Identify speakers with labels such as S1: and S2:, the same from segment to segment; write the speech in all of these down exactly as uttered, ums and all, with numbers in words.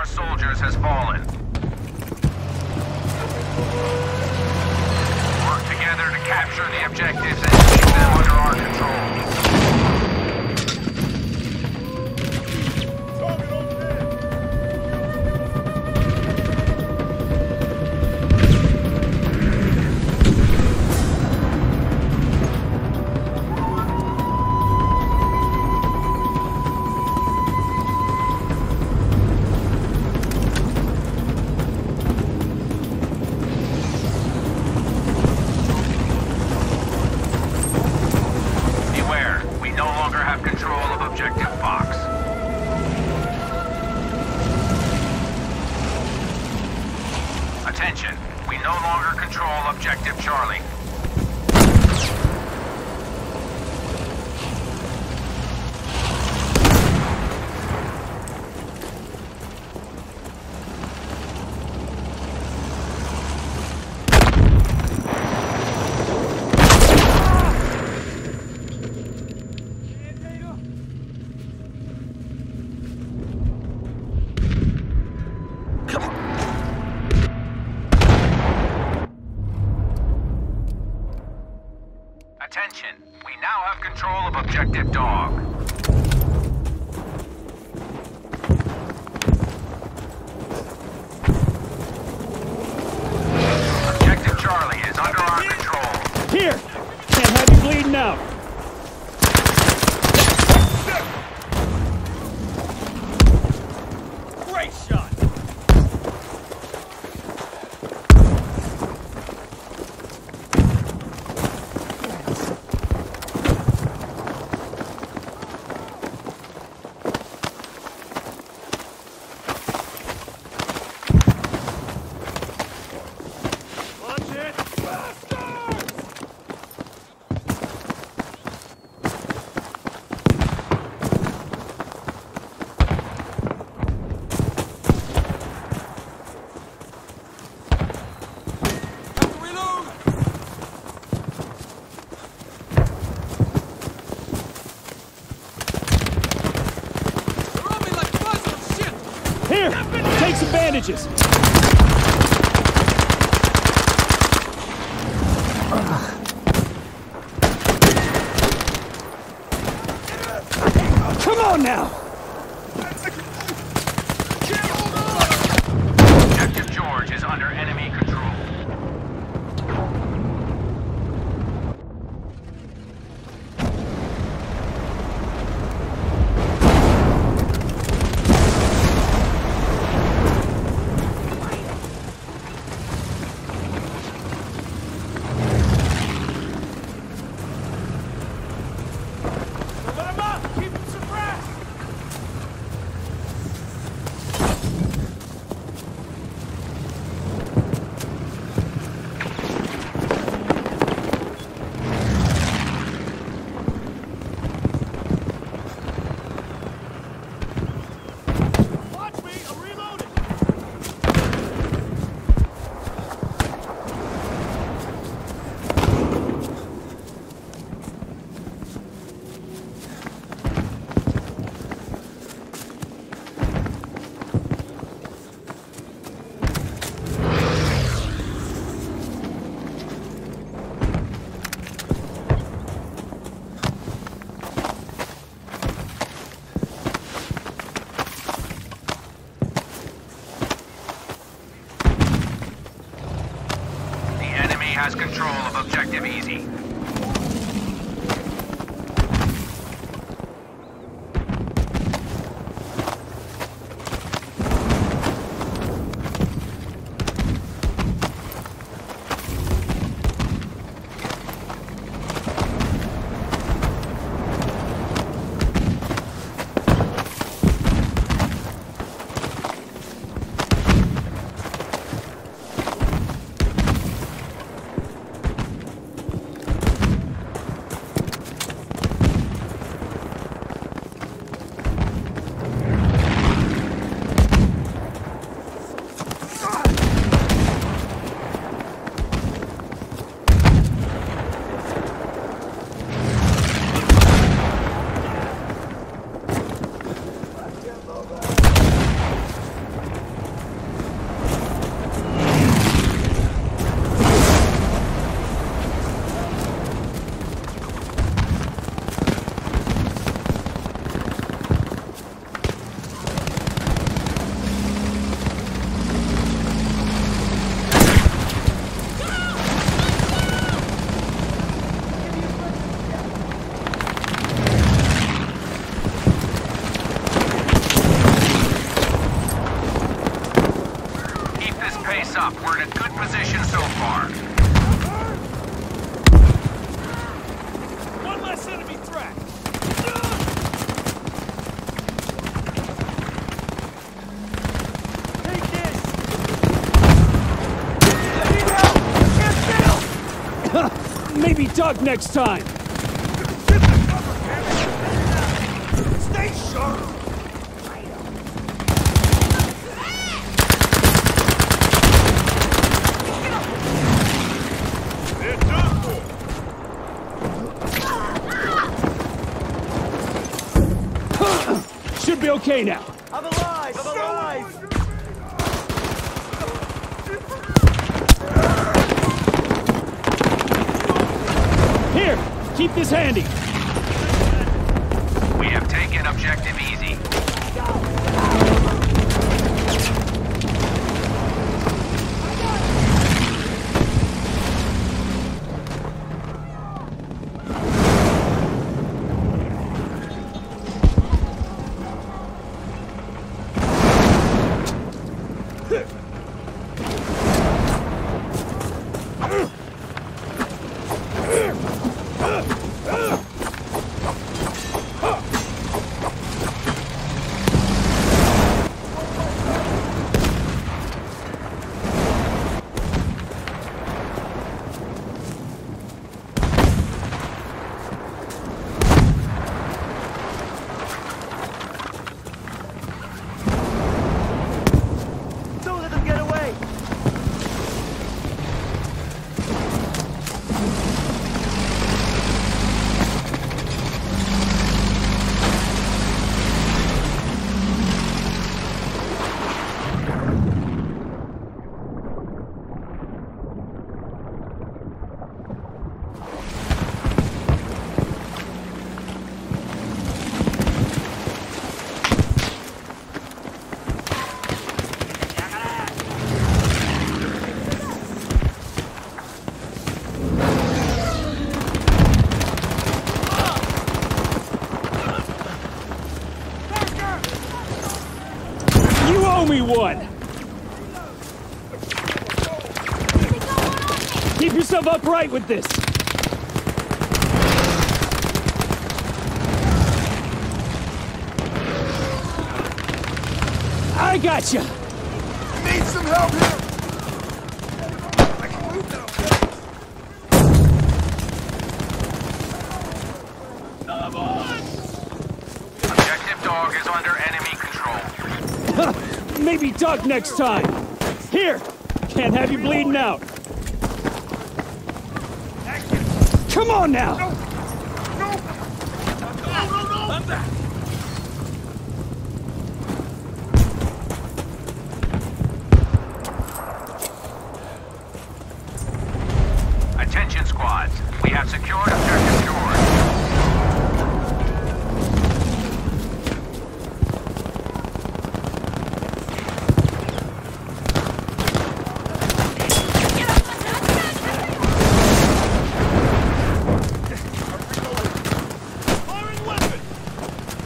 S1: our soldiers has fallen. Work together to capture the objectives and keep them under our control. Attention, we no longer control Objective Charlie. Attention, we now have control of Objective Dog. Objective Charlie is under our control.
S2: Here! Can't have you bleeding out. Great shot! Here! Take some bandages! Come on now!
S1: Objective George is under enemy control. Has control of Objective Easy. We're in a good position so far.
S2: One less enemy threat. Take this. I need help. I can't kill. Maybe duck next time. Stay sharp. Should be okay now.
S3: I'm alive! I'm alive!
S2: Here, keep this handy.
S1: We have taken objective easy.
S3: Don't let them get away!
S2: You owe me one. Keep yourself upright with this. I gotcha.
S4: Need some help here! I can move now.
S1: Objective dog is under enemy control.
S2: Maybe duck next time. Here, can't have you bleeding out. Come on now.
S4: No! No! No, no, no! I'm back!
S1: Attention squads. We have secured objective George.
S2: Firing weapon.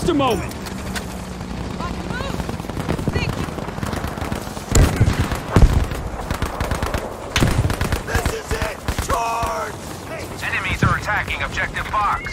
S2: Just a moment.
S4: This is it! Charge!
S1: Enemies are attacking Objective Fox.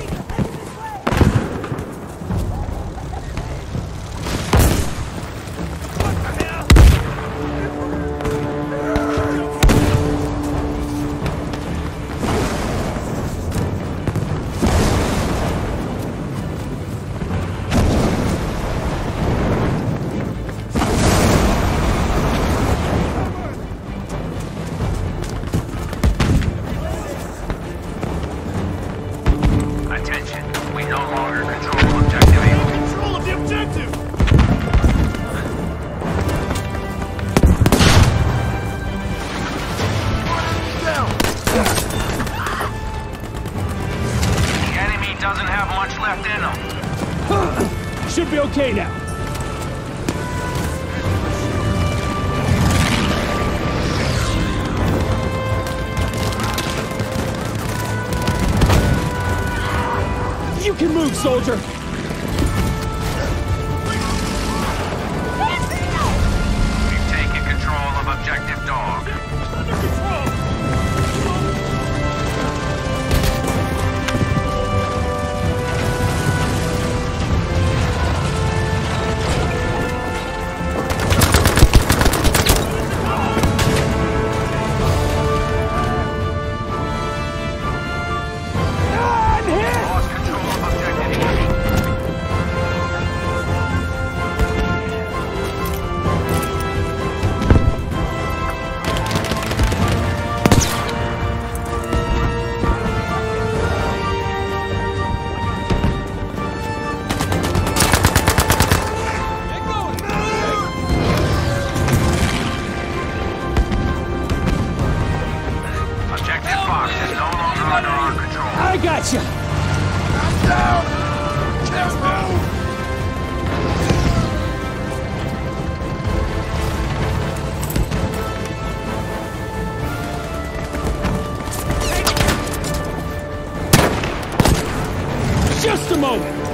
S1: Attention, we no longer control Objective A.
S4: Control of the objective! Down!
S1: The enemy doesn't have much left in them.
S2: Should be okay now. You can move, soldier.
S1: We've taken control of Objective Dog.
S4: Under control!
S2: I'm hit!
S1: Lost control of Objective E. Objective Fox is no longer under our control.
S2: I got you.
S4: I'm down! Can't move!
S2: Just a moment.